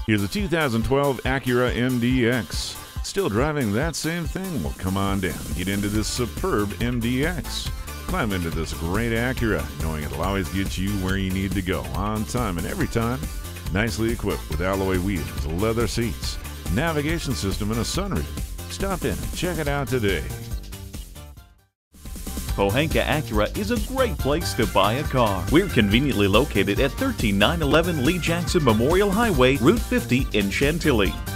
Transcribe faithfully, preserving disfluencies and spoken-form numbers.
Here's a two thousand twelve Acura M D X. Still driving that same thing? Well, come on down. Get into this superb M D X. Climb into this great Acura, knowing it'll always get you where you need to go, on time and every time. Nicely equipped with alloy wheels, leather seats, navigation system, and a sunroof. Stop in and check it out today. Pohanka Acura is a great place to buy a car. We're conveniently located at one three nine one one Lee Jackson Memorial Highway, Route fifty in Chantilly.